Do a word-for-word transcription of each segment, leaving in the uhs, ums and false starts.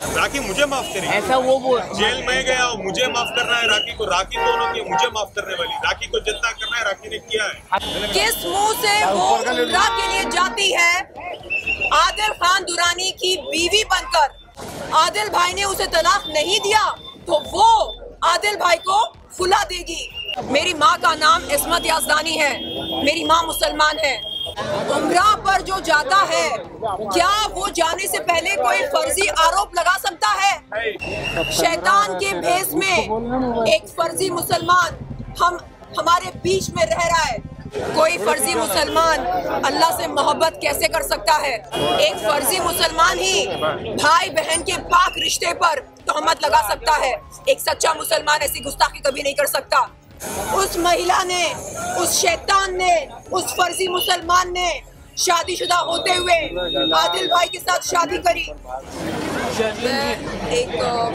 राखी मुझे माफ करेगी ऐसा वो वो जेल में गया हूँ, मुझे माफ करना है राखी को। राखी दोनों की मुझे माफ करने वाली, राखी को जितना करना है राखी ने किया है। किस मुंह से वो उम्रा के लिए जाती है आदिल खान दुरानी की बीवी बनकर। आदिल भाई ने उसे तलाक नहीं दिया तो वो आदिल भाई को फुला देगी। मेरी माँ का नाम इस्मत याजदानी है, मेरी माँ मुसलमान है। उम्रा पर जो जाता है क्या वो जाने से पहले कोई फर्जी आरोप लगा सकता है? शैतान के भेष में एक फर्जी मुसलमान हम हमारे बीच में रह रहा है। कोई फर्जी मुसलमान अल्लाह से मोहब्बत कैसे कर सकता है? एक फर्जी मुसलमान ही भाई बहन के पाक रिश्ते पर तहमत लगा सकता है। एक सच्चा मुसलमान ऐसी गुस्ताखी कभी नहीं कर सकता। उस महिला ने, उस शैतान ने, उस फर्जी मुसलमान ने शादीशुदा होते हुए आदिल भाई के साथ शादी करी। मैं एक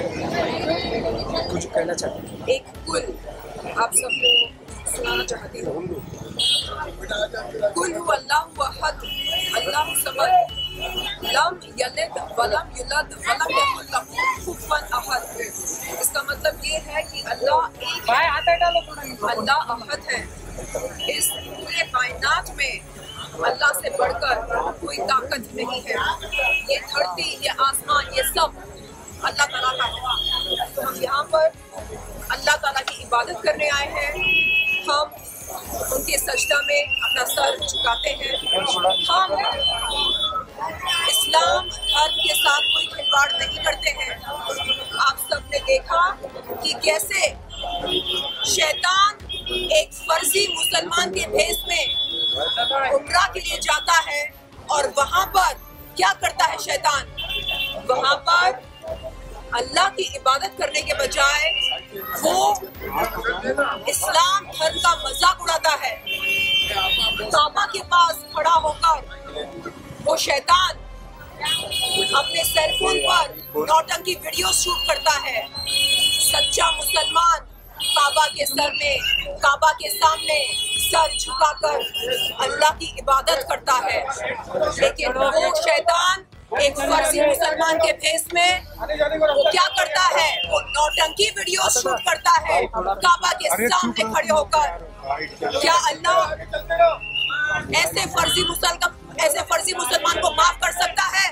कुछ कहना चाहती एक कुल आप सबको सुनाना चाहती हूँ। कुल हु अल्लाहु अहद अल्लाहु समद लम यलिद वलम यूलद वलम यकुल लहू कुफुवन अहद। इसका मतलब ये है कि अल्लाह एक है, अल्लाह अहद है। इस पूरे कायनात में अल्लाह से बढ़कर कोई ताकत नहीं है। ये धरती, ये आसमान, ये सब अल्लाह ताला का है। तो हम यहाँ पर अल्लाह ताला की इबादत करने आए हैं। हम उनके सजदा में अपना सर झुकाते हैं। हम इस्लाम धर्म के साथ कोई खिलवाड़ नहीं करते हैं। आप सबने देखा कि कैसे शैतान एक फर्जी मुसलमान के भेष में उम्रा के लिए जाता है और वहाँ पर क्या करता है शैतान? वहाँ पर अल्लाह की इबादत करने के बजाय वो इस्लाम धर्म का मजाक उड़ाता है। काबा के पास खड़ा होकर वो शैतान अपने सेलफोन पर नौटंकी वीडियो शूट करता है। सच्चा मुसलमान काबा के सर में, काबा के सामने सर झुकाकर अल्लाह की इबादत करता है। लेकिन वो शैतान एक फर्जी मुसलमान के भेष में वो क्या करता है? वो नौटंकी वीडियो शूट करता है काबा के सामने खड़े होकर। क्या अल्लाह ऐसे फर्जी मुसलमान ऐसे फर्जी मुसलमान को माफ कर सकता है?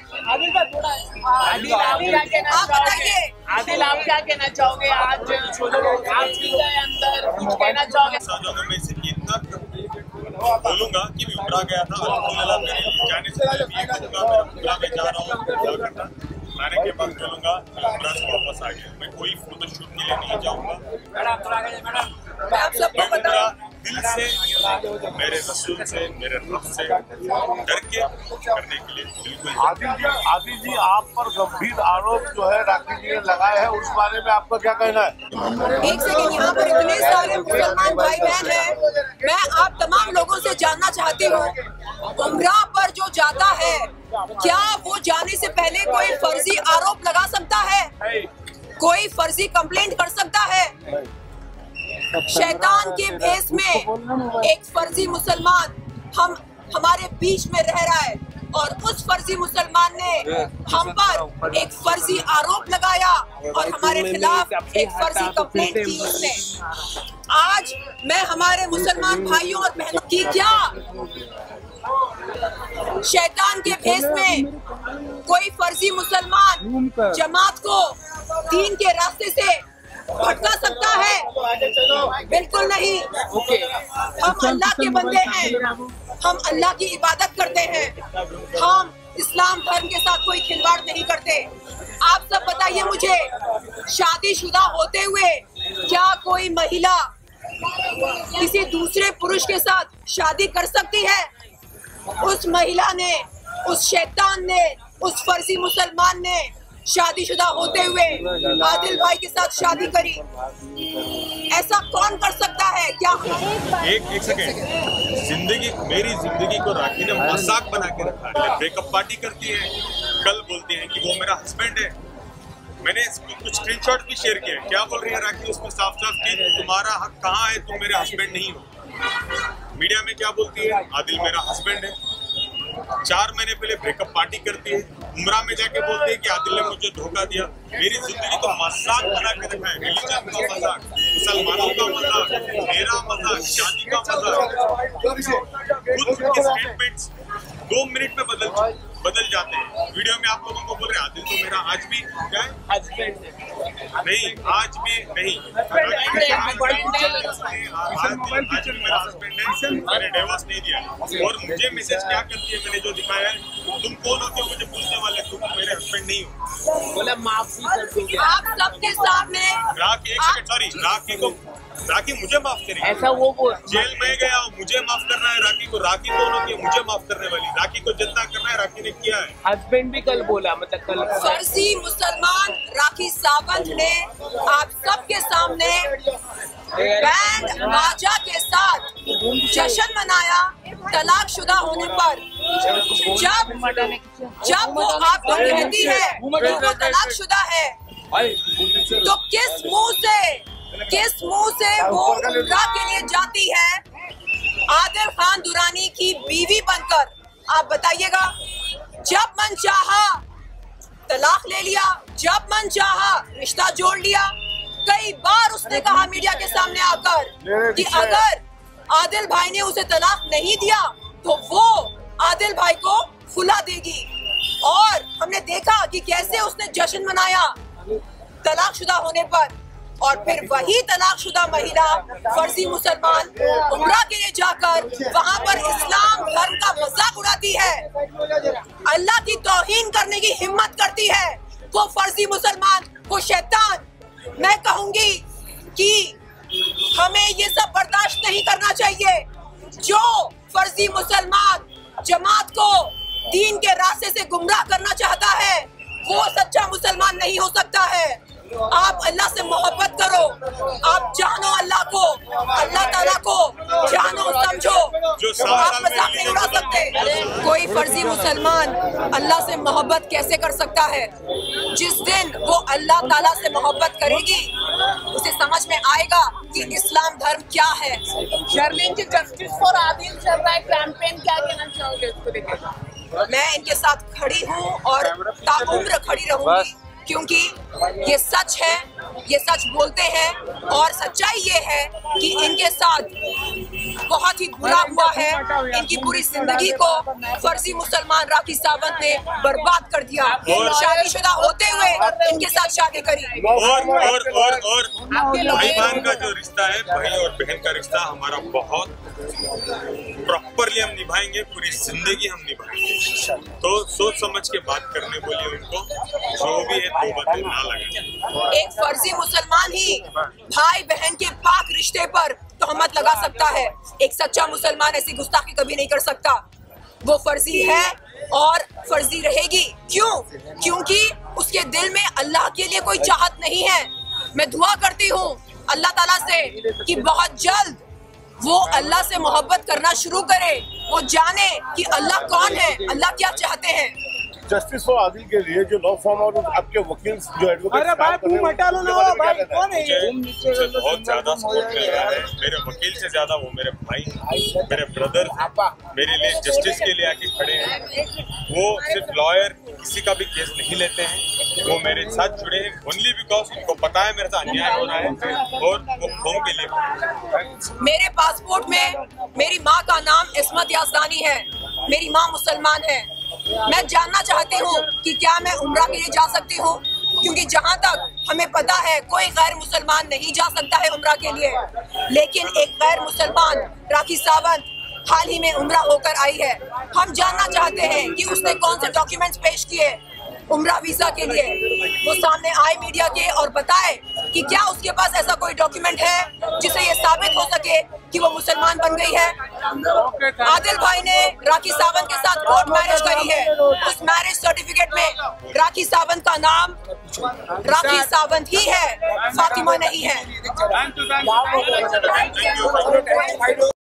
आदिल आप क्या कहना आप बताइए। आदिल आप क्या कहना चाहोगे? आज आज के अंदर कुछ कहना चाहोगे? मैं सिर्फ इतना बोलूंगा कि मैं उम्रा गया था, अल्हम्दुलिल्लाह मेरे जाने से पहले भी ये कहूँगा मैं उम्रा में जा रहा हूँ। मैंने के पास चलूंगा, मैं उम्रा से वापस आ गया। मैं कोई फोटो शूट के लिए नहीं जाऊँगा। आप सबको मैं दिल से, मेरे रसूल से, मेरे रब से डर के करने के लिए बिल्कुल। आदिल जी, आदिल जी आप पर गंभीर आरोप जो है राखी जी ने लगाए हैं, उस बारे में आपका क्या कहना है? एक सेकंड, यहाँ पर इतने सारे मुसलमान भाई बहन हैं, मैं आप तमाम लोगों से जानना चाहती हूँ उम्रा पर जो जाता है क्या वो जाने से पहले कोई फर्जी आरोप लगा सकता है? कोई फर्जी कंप्लेंट कर सकता है? शैतान के भेष में एक फर्जी मुसलमान हम हमारे बीच में रह रहा है और उस फर्जी मुसलमान ने हम पर एक फर्जी आरोप लगाया और हमारे खिलाफ एक फर्जी कंप्लेंट की उसने। आज मैं हमारे मुसलमान भाइयों और बहनों की क्या शैतान के भेष में कोई फर्जी मुसलमान जमात को दीन के रास्ते से भटका सकता है? बिल्कुल नहीं। हम अल्लाह के बंदे हैं, हम अल्लाह की इबादत करते हैं, हम इस्लाम धर्म के साथ कोई खिलवाड़ नहीं करते। आप सब बताइए मुझे, शादीशुदा होते हुए क्या कोई महिला किसी दूसरे पुरुष के साथ शादी कर सकती है? उस महिला ने, उस शैतान ने, उस फर्जी मुसलमान ने शादीशुदा होते हुए आदिल भाई के साथ शादी करी। ऐसा कौन कर सकता है? क्या एक एक सेकेंड, जिंदगी, मेरी जिंदगी को राखी ने मजाक बना के रखा है। ब्रेकअप पार्टी करती है, कल बोलती है कि वो मेरा हस्बैंड है। मैंने कुछ स्क्रीनशॉट भी शेयर किए। क्या बोल रही है राखी उसमें साफ साफ कि तुम्हारा हक कहाँ है, तुम मेरे हस्बैंड नहीं हो। मीडिया में क्या बोलती है? आदिल मेरा हस्बैंड है। चार महीने पहले ब्रेकअप पार्टी करती है, उम्रा में जाके बोलती है कि आदिल ने मुझे धोखा दिया। मेरी जिंदगी को मजाक बना के रखा है, रिलीजन का मजाक, मुसलमानों का मजाक, मेरा मजाक, शादी का मजाक। खुद उनके स्टेटमेंट्स दो मिनट में बदल बदल जाते हैं। वीडियो में आप लोगों को बोल रहे हैं आदिल तो मेरा आज भी क्या है हस्बैंड नहीं, आज भी नहीं, आज भी मेरा हस्बैंड है, मैंने डिवोर्स नहीं दिया। और मुझे मैसेज क्या करती है, मैंने जो दिखाया है, तुम कौन होते हो मुझे पूछने वाले, तुम मेरे हस्बैंड नहीं हो। बोला माफ भी कर दोगे आप सबके सामने। राखी एक सेकंड, सॉरी, राखी को राखी मुझे माफ करेगी, ऐसा वो बोल जेल में गया हूँ, मुझे माफ करना है राखी को। राखी कौन होती है मुझे माफ करने वाली? राखी को जितना करना है राखी ने किया है। हस्बैंड भी कल बोला, मतलब कल फर्जी मुसलमान राखी सावंत ने आप सबके सामने बैंड बाजा के साथ जश्न मनाया तलाकशुदा होने पर। जब जब वो आपको कहती है कि वो तलाकशुदा है, तो किस मुंह से किस मुंह से वो उम्रा के लिए जाती है आदिल खान दुरानी की बीवी बनकर? आप बताइएगा। जब मन चाहा तलाक ले लिया, जब मन चाहा रिश्ता जोड़ लिया। कई बार उसने कहा मीडिया के सामने आकर कि अगर आदिल भाई ने उसे तलाक नहीं दिया तो वो आदिल भाई को फुला देगी। और हमने देखा कि कैसे उसने जश्न मनाया तलाकशुदा होने पर, और फिर वही तलाकशुदा महिला फर्जी मुसलमान उम्रा के लिए जाकर वहां पर इस्लाम धर्म का मजाक उड़ाती है, अल्लाह की तौहीन करने की हिम्मत करती है। वो फर्जी मुसलमान, वो शैतान। मैं कहूंगी कि हमें ये सब बर्दाश्त नहीं करना चाहिए। जो फर्जी मुसलमान जमात को दीन के रास्ते से गुमराह करना चाहता है वो सच्चा मुसलमान नहीं हो सकता है। आप अल्लाह से मोहब्बत करो, आप जानो अल्लाह को, अल्लाह ताला को जानो, समझो। आप मजाक नहीं उड़ा सकते। कोई फर्जी मुसलमान अल्लाह से मोहब्बत कैसे कर सकता है? जिस दिन वो अल्लाह ताला से मोहब्बत करेगी उसे समझ में आएगा कि इस्लाम धर्म क्या है। शर्मिन जी, जस्टिस फॉर आदिल चल रहा है कैंपेन, क्या कहना चाहोगे इसको लेकर? मैं इनके साथ खड़ी हूँ और ताउम्र खड़ी रहूंगी, क्योंकि ये सच है, ये सच बोलते हैं। और सच्चाई ये है कि इनके साथ बहुत ही बुरा हुआ है। इनकी पूरी जिंदगी को फर्जी मुसलमान राखी सावंत ने बर्बाद कर दिया। शादीशुदा होते हुए इनके साथ शादी करी। और और और और भाई बहन का जो रिश्ता है, भाई और बहन का रिश्ता हमारा बहुत प्रॉपरली हम निभाएंगे, पूरी जिंदगी हम निभाएंगे। तो सोच समझ के बात करने बोलिए उनको, जो भी है दो बातें ना लगे। एक फर्जी मुसलमान ही भाई बहन के पाक रिश्ते पर तोहमत लगा सकता है। एक सच्चा मुसलमान ऐसी गुस्ताखी कभी नहीं कर सकता। वो फर्जी है और फर्जी रहेगी। क्यों? क्योंकि उसके दिल में अल्लाह के लिए कोई चाहत नहीं है। मैं दुआ करती हूँ अल्लाह ताला से कि बहुत जल्द वो अल्लाह से मोहब्बत करना शुरू करे, वो जाने कि अल्लाह कौन है, अल्लाह क्या चाहते हैं। जस्टिस फॉर आदिल के लिए जो लॉ फॉर्म और आपके वकील जो एडवोकेट अरे भाई तुम हटा लो ना भाई, कौन है ये? मुझे बहुत ज्यादा सपोर्ट मिल रहा है। मेरे वकील से ज्यादा वो मेरे भाई, मेरे ब्रदर मेरे लिए जस्टिस के लिए आके खड़े हैं। वो सिर्फ लॉयर किसी का भी केस नहीं लेते हैं, वो मेरे साथ जुड़े हैं ओनली बिकॉज उनको पता है मेरे साथ अन्याय हो रहा है और वो कौम के लिए। मेरे पासपोर्ट में मेरी माँ का नाम इस्मत याजदानी है। मेरी माँ मुसलमान है। मैं जानना चाहती हूँ कि क्या मैं उम्रा के लिए जा सकती हूँ, क्योंकि जहाँ तक हमें पता है कोई गैर मुसलमान नहीं जा सकता है उम्रा के लिए। लेकिन एक गैर मुसलमान राखी सावंत हाल ही में उम्रा होकर आई है। हम जानना चाहते हैं कि उसने कौन से डॉक्यूमेंट्स पेश किए उम्रा वीजा के लिए। वो सामने आए मीडिया के और बताए कि क्या उसके पास ऐसा कोई डॉक्यूमेंट है जिससे ये साबित हो सके कि वो मुसलमान बन गई है। आदिल भाई ने राखी सावंत के साथ कोर्ट मैरिज करी है। उस मैरिज सर्टिफिकेट में राखी सावंत का नाम राखी सावंत ही है, फातिमा नहीं है।